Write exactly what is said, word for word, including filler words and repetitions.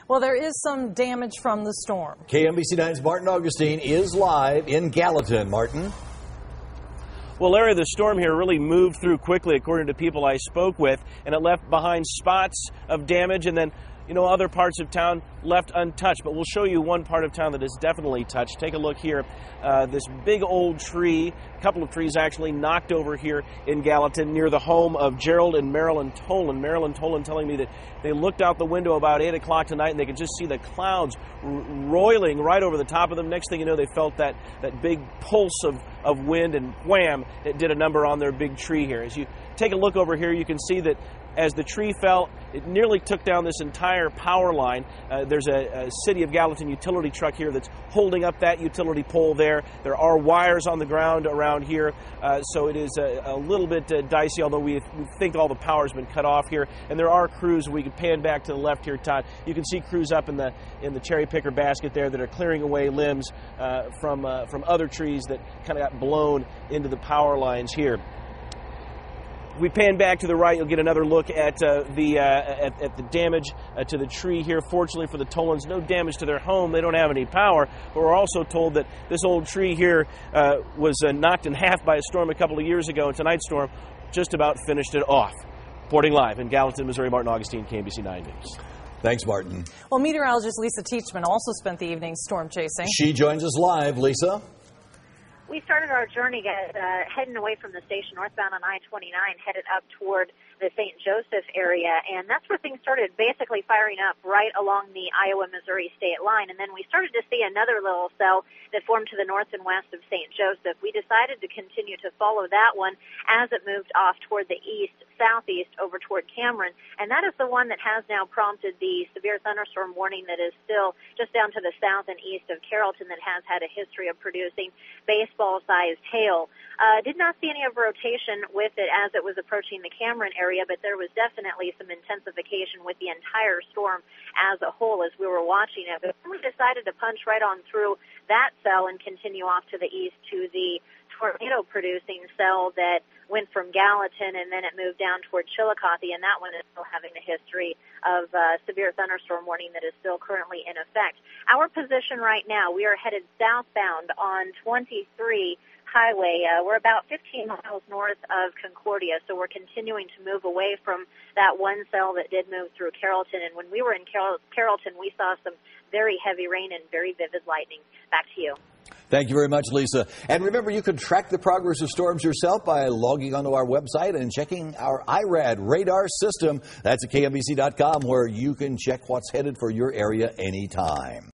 Well, there is some damage from the storm. K M B C nine's Martin Augustine is live in Gallatin. Martin? Well, Larry, the storm here really moved through quickly, according to people I spoke with, and it left behind spots of damage, and then, you know, other parts of town left untouched. But we'll show you one part of town that is definitely touched. Take a look here. Uh, this big old tree, a couple of trees actually knocked over here in Gallatin near the home of Gerald and Marilyn Tolan. Marilyn Tolan telling me that they looked out the window about eight o'clock tonight and they could just see the clouds roiling right over the top of them. Next thing you know, they felt that, that big pulse of, of wind, and wham, it did a number on their big tree here. As you take a look over here, you can see that as the tree fell, it nearly took down this entire power line. Uh, there's a, a City of Gallatin utility truck here that's holding up that utility pole there. There are wires on the ground around here, uh, so it is a, a little bit uh, dicey, although we, we think all the power's been cut off here. And there are crews. We can pan back to the left here, Todd. You can see crews up in the in the cherry picker basket there that are clearing away limbs uh, from, uh, from other trees that kind of got blown into the power lines here. We pan back to the right, you'll get another look at uh, the uh, at, at the damage uh, to the tree here. Fortunately for the Tolans, no damage to their home. They don't have any power, but we're also told that this old tree here uh, was uh, knocked in half by a storm a couple of years ago, and tonight's storm just about finished it off. Reporting live in Gallatin, Missouri, Martin Augustine, K M B C nine News. Thanks, Martin. Well, meteorologist Lisa Teachman also spent the evening storm chasing. She joins us live. Lisa? We started our journey guys, uh, heading away from the station northbound on I twenty-nine, headed up toward the Saint Joseph area, and that's where things started basically firing up right along the Iowa-Missouri state line. And then we started to see another little cell that formed to the north and west of Saint Joseph. We decided to continue to follow that one as it moved off toward the east, southeast, over toward Cameron, and that is the one that has now prompted the severe thunderstorm warning that is still just down to the south and east of Carrollton that has had a history of producing baseball-sized hail. Uh, did not see any of rotation with it as it was approaching the Cameron area, but there was definitely some intensification with the entire storm as a whole as we were watching it. But we decided to punch right on through that cell and continue off to the east to the tornado-producing cell that went from Gallatin, and then it moved down toward Chillicothe, and that one is still having a history of uh, severe thunderstorm warning that is still currently in effect. Our position right now, we are headed southbound on twenty-three Highway. Uh, we're about fifteen miles north of Concordia, so we're continuing to move away from that one cell that did move through Carrollton. And when we were in Carroll- Carrollton, we saw some very heavy rain and very vivid lightning. Back to you. Thank you very much, Lisa. And remember, you can track the progress of storms yourself by logging onto our website and checking our I RAD radar system. That's at K M B C dot com, where you can check what's headed for your area anytime.